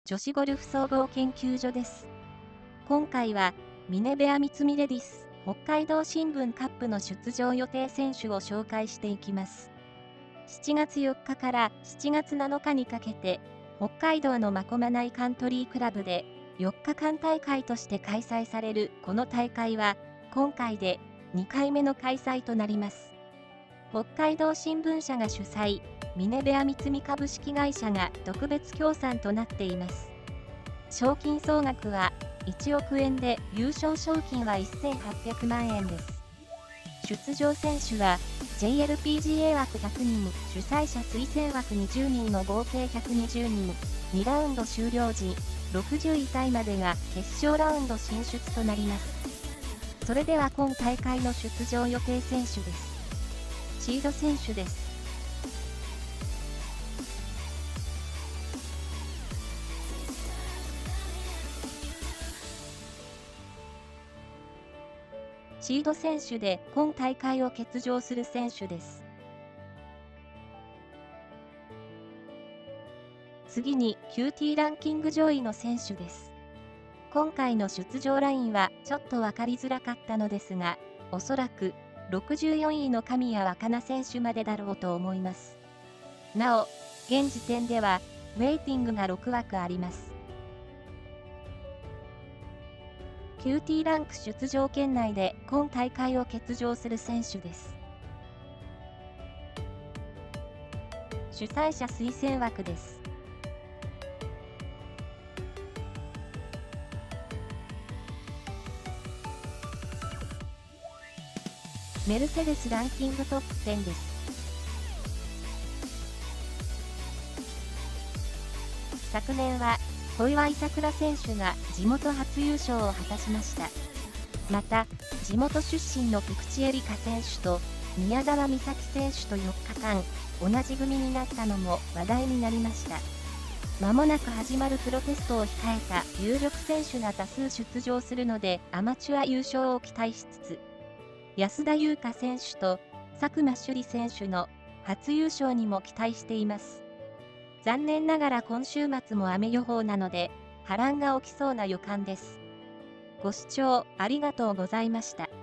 女子ゴルフ総合研究所です。今回は、ミネベア三菱レディス北海道新聞カップの出場予定選手を紹介していきます。7月4日から7月7日にかけて、北海道の真駒内カントリークラブで4日間大会として開催されるこの大会は、今回で2回目の開催となります。北海道新聞社が主催、ミネベア三菱株式会社が特別協賛となっています。賞金総額は1億円で優勝賞金は1800万円です。出場選手は JLPGA 枠100人、主催者推薦枠20人の合計120人、2ラウンド終了時、60位タイまでが決勝ラウンド進出となります。それでは今大会の出場予定選手です。シード選手です。シード選手で今大会を欠場する選手です。次に QT ランキング上位の選手です。今回の出場ラインはちょっと分かりづらかったのですが、おそらく64位の神谷若菜選手までだろうと思います。なお、現時点ではウェイティングが6枠あります。QT ランク出場圏内で今大会を欠場する選手です。主催者推薦枠です。メルセデスランキングトップ10です。昨年は小祝さくら選手が地元初優勝を果たしました。また、地元出身の菊池絵里香選手と宮川美咲選手と4日間、同じ組になったのも話題になりました。間もなく始まるプロテストを控えた有力選手が多数出場するので、アマチュア優勝を期待しつつ、安田祐香選手と佐久間朱莉選手の初優勝にも期待しています。残念ながら今週末も雨予報なので、波乱が起きそうな予感です。ご視聴ありがとうございました。